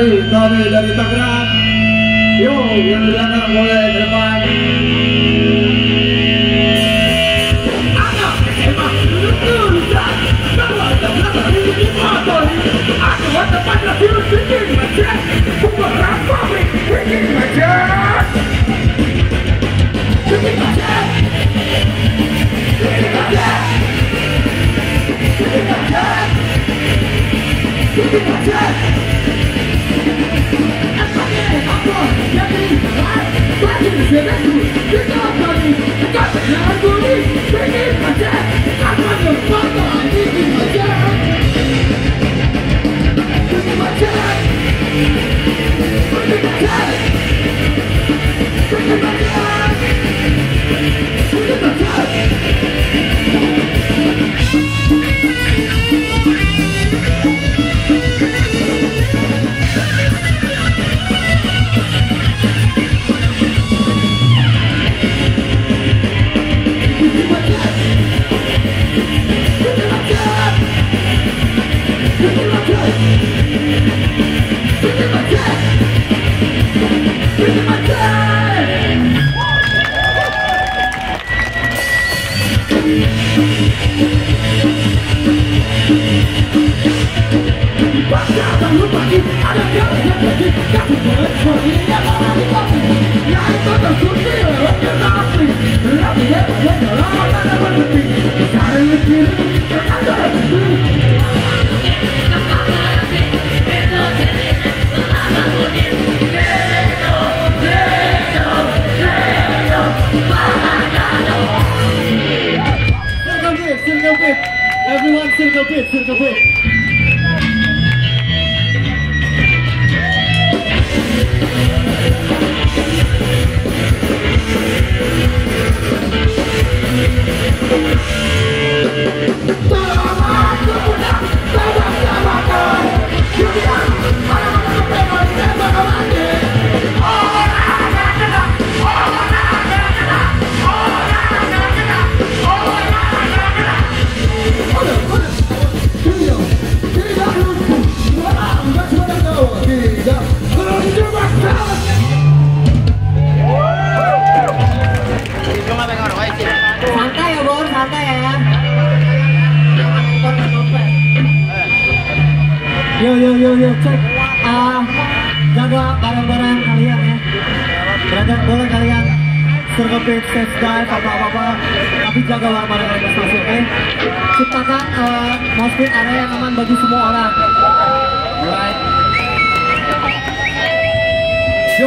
sekali kami dari Tangerang. Yuk, yang di belakang boleh ke depan. Everyone circle pit, circle pit. Santai ya Bor, santai ya. Yo cek. Jaga barang-barang kalian ya. Berada boleh kalian circle pit, safe dive, apa-apa, tapi jaga barang-barang kalian masing-masing, oke? Ciptakan mosh pit area yang aman bagi semua orang. Alright. Yo.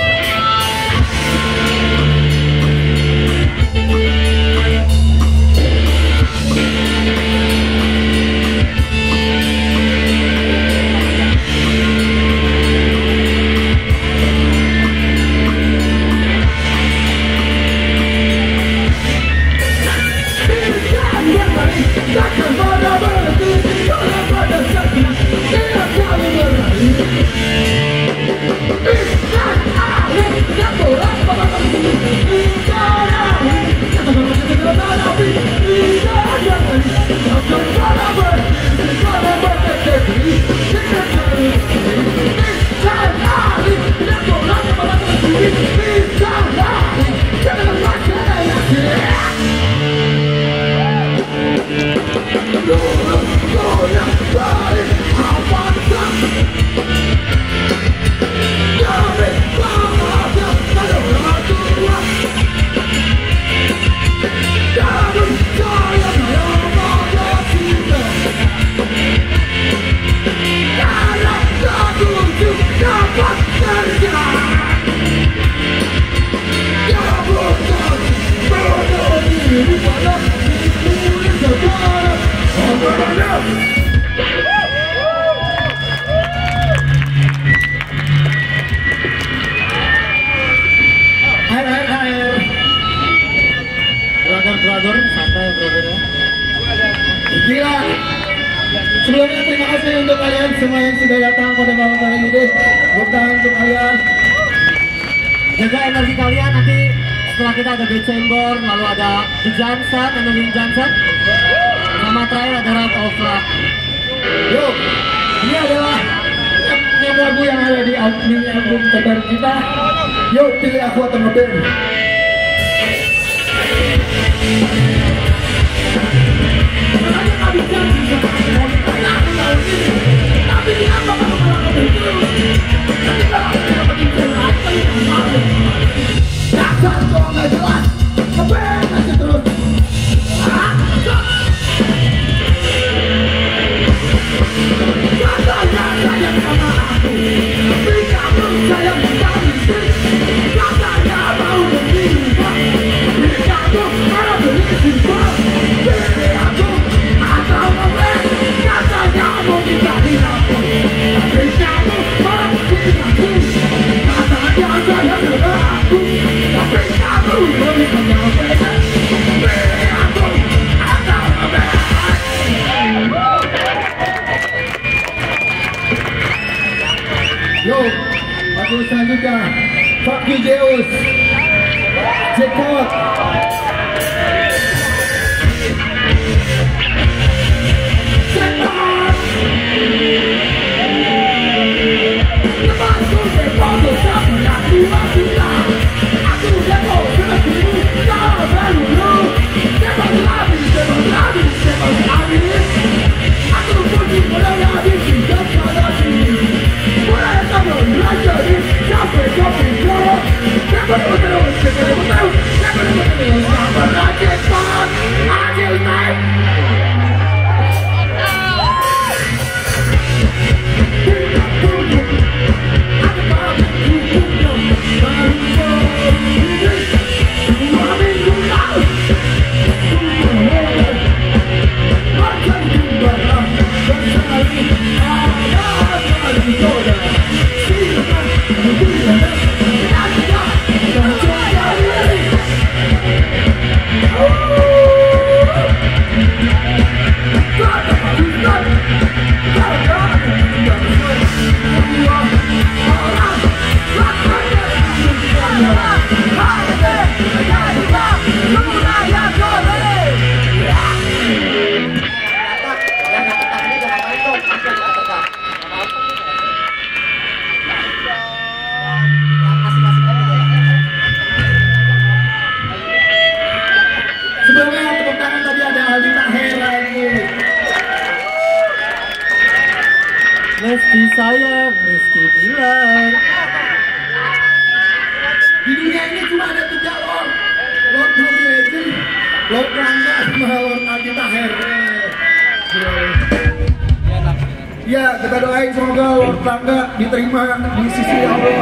Brother, santai brother ya. Gila. Sebelumnya terima kasih untuk kalian semua yang sudah datang pada malam hari ini. Tepuk tangan untuk kalian. Jaga energi kalian, nanti setelah kita ada The Chamber, lalu ada The Johnson, Anolim Johnson. Sama terakhir ada Rock of Love. Yuk, ini adalah yang lagu yang ada di mini album terbaru kita. Yuk pilih aku atau ngeband. Dasar kok nggak jelas, ngeband aja terus. Katanya sayang sama aku, tapi kamu sayang sekali. Katanya mau berubah, tapi kamu malah berubah. Pilih aku atau ngeband. Katanya mau nikahin aku, tapi kamu malah bikin aku. Katanya sayang sama aku, tapi kamu lebih menyampaikan. Pilih aku atau ngeband. Yo, lagu selanjutnya Fuck You Zeus, Jackpot. Jackpot. Lepas itu Jackpot bersama aku bilang, aku Jackpot sepertimu kau baru lu. Jackpot lagi, Jackpot lagi. Aku pergi mulai habis hidup pada sini. Mulai kamu belajar di sampai kau. Jackpot terus, Jackpot Jackpot, adil naik. Sebelumnya tepuk tangan tadi ada Aldi Taher lagi. Meski sayang, meski bilang. Di dunia ini cuma ada 3 Lord. Lord Mobile Legend, Lord Rangga, sama Lord Aldi Taher. Ya, kita doain semoga Lord Rangga diterima di sisi Allah.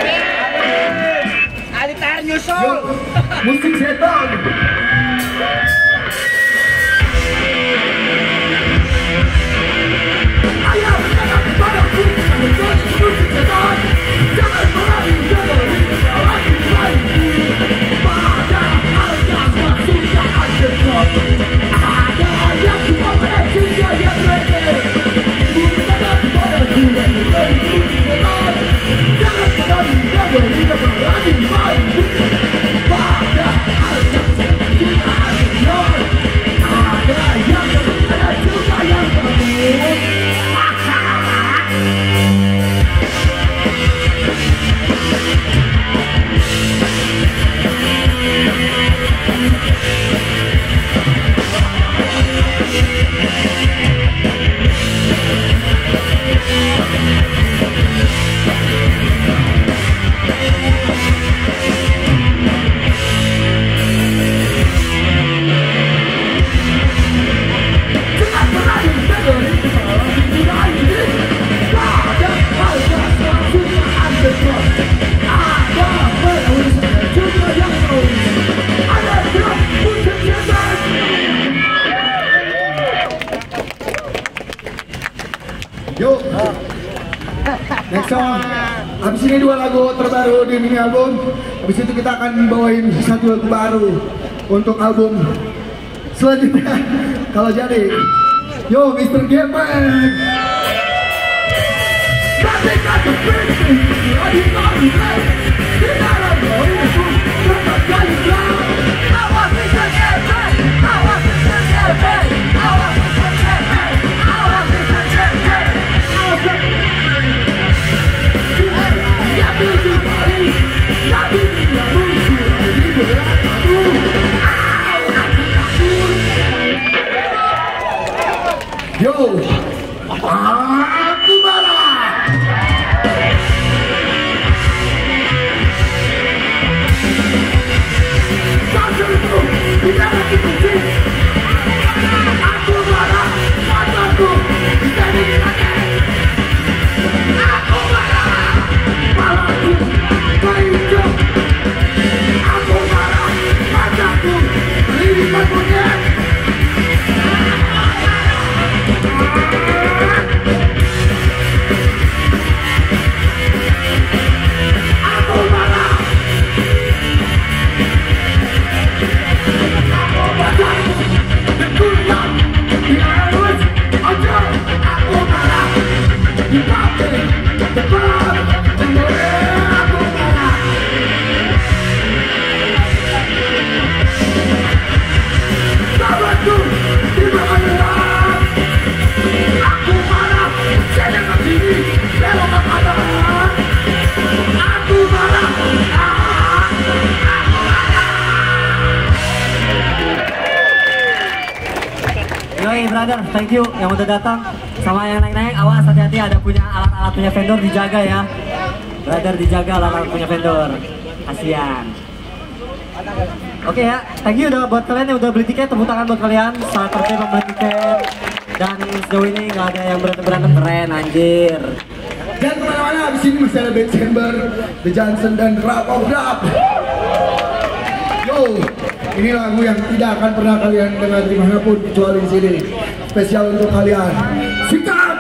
Aldi Taher nyusul. Musik setan. Ayah berkata padaku, menjadi musik setan. Jangan pernah menjadi lagi lagi. Pada harga sudah ada kau. Ada yang cuma bercinta yang mereka. Bukan padaku yang menjadi musik setan. Jangan pernah menjadi lagi lagi. Pada harga sudah ada kau. Ada yang juga yang bagus. Yuk, next song. Habis ini 2 lagu terbaru di mini album. Habis itu kita akan bawain 1 lagu baru untuk album selanjutnya. Kalau jadi, yo Mr. Gepeng. Yoi brother, thank you yang udah datang. Sama yang naik-naik, awas hati-hati ada punya alat-alat punya vendor dijaga ya. Brother dijaga alat-alat punya vendor. Kasian. Oke ya, thank you udah buat kalian yang udah beli tiket, tepuk tangan buat kalian. Sangat tertib membeli tiket. Dan sejauh ini nggak ada yang berantem-berantem, keren anjir. Dan kemana-mana, abis ini masih ada Band Chamber, The Johnson dan Rap of Rap. Yo, ini lagu yang tidak akan pernah kalian dengar dimanapun kecuali di sini. Spesial untuk kalian. Sikat!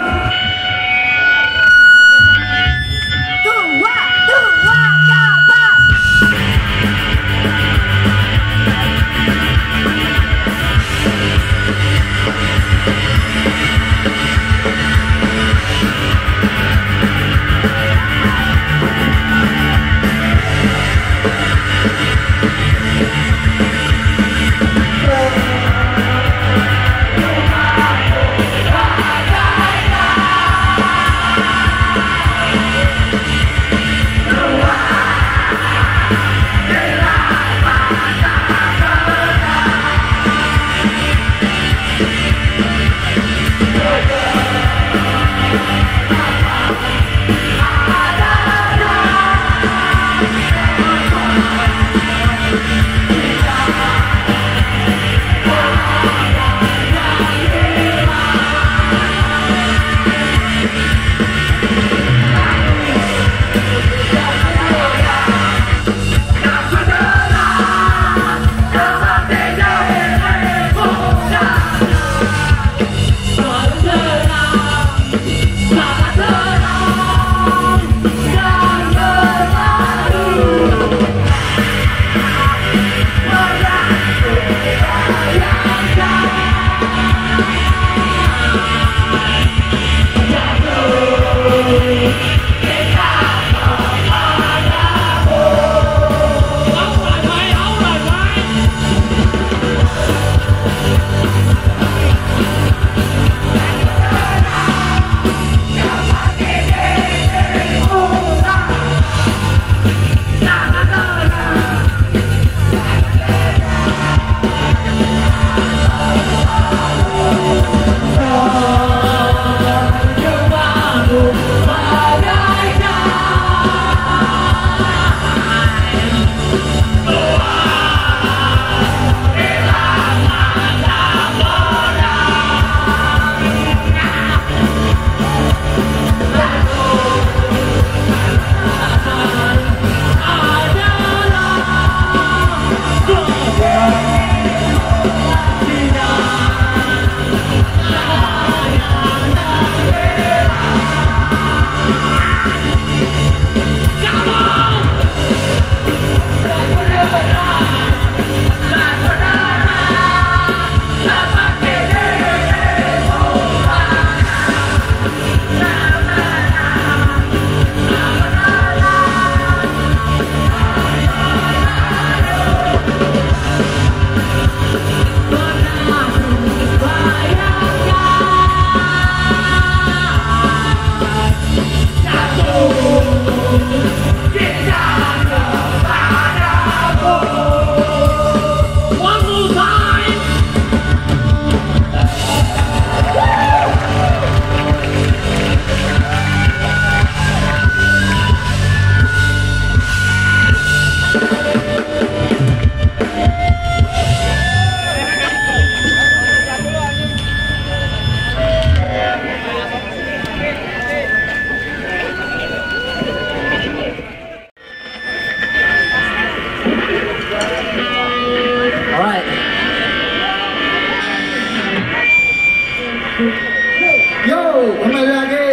Kembali lagi.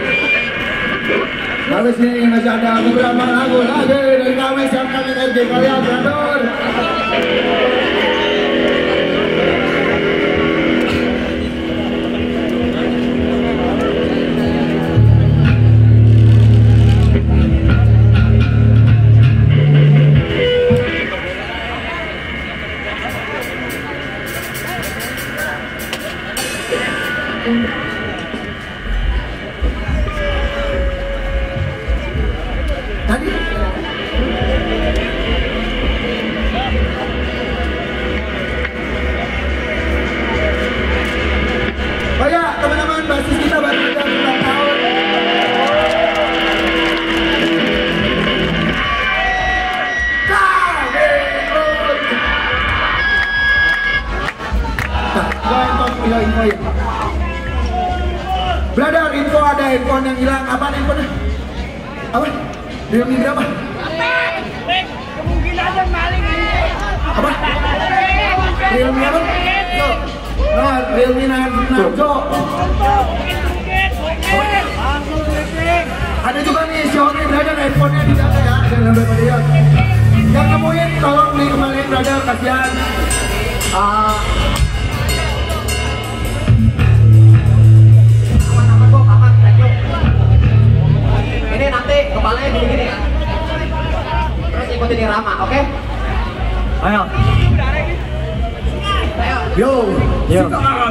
Habis ini masih ada beberapa lagu lagi dari kami siapkan energi kalian, brother. poin. Brother, info ada handphone yang hilang. Apa handphonenya? Apa? Realme berapa? Kemungkinan ada maling ini. Apa? Realme apa? Nah, Realme Narjo. Ada juga nih Xiaomi brother, handphonenya dijaga ya. Jangan sampai dia. Yang nemuin tolong dikembaliin brother, kasihan. Aman-aman kok, aman, thank you. Ini nanti kepalanya gini-gini ya. Terus ikutin irama, oke? Ayo. Ayo. Yo. Yo.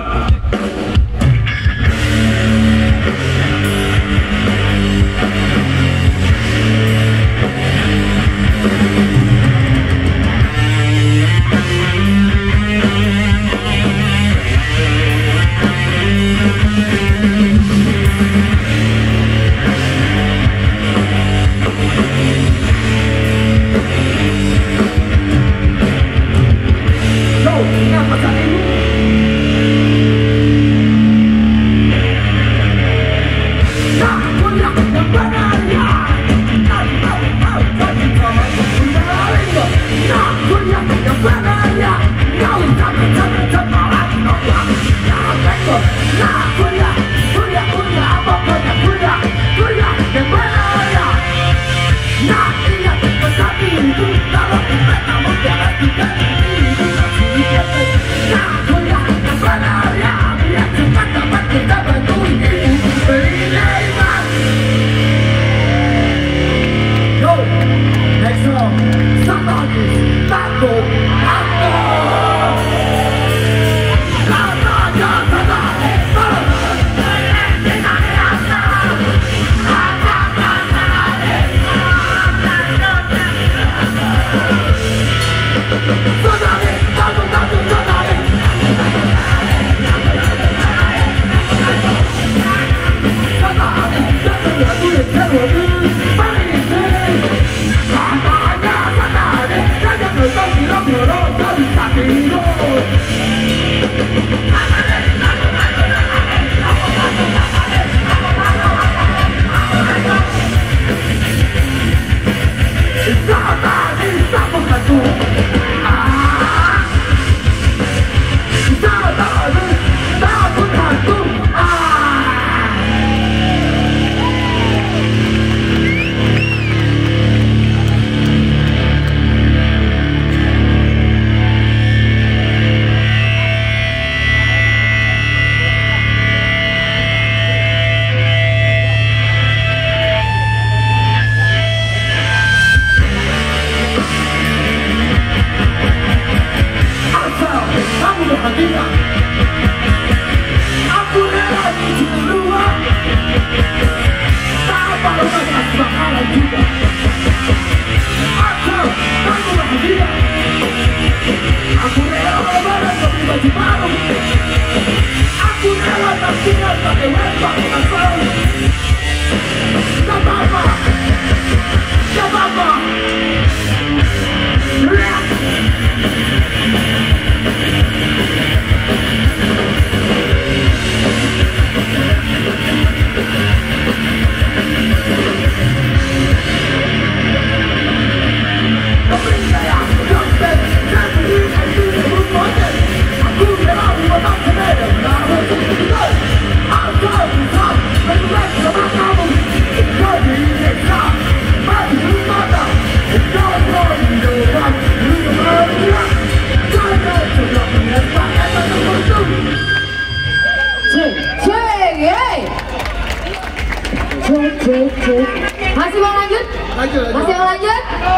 Masih mau lanjut? Masih mau lanjut?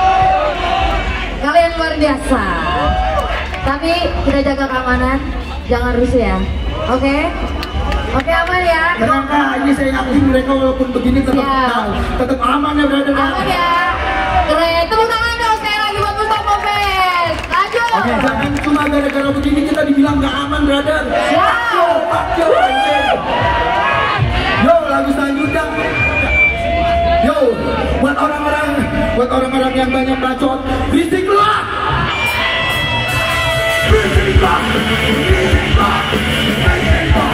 Kalian luar biasa. Tapi kita jaga keamanan, jangan rusuh ya. Oke? Oke, aman ya? Kenapa? Ini saya yakin mereka walaupun begini tetap aman ya brother. Aman ya? Keren, tepuk tangan dong sekali lagi buat Mustafa Fest. Lanjut. Oke, jangan cuma gara-gara begini kita dibilang gak aman brother. Yo, lagu selanjutnya. Yo, buat orang-orang yang banyak bacot, berisik lu lah. Berisik lah. Berisik lah. Berisik lah.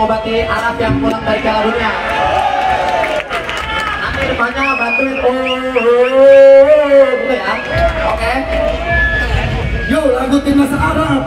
mengobati Arab yang pulang dari Piala Dunia. Nanti depannya bantuin gitu ya. Oke. Yuk lagu timnas Arab.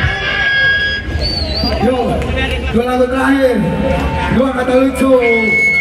Dua lagu terakhir, dua kata lucu.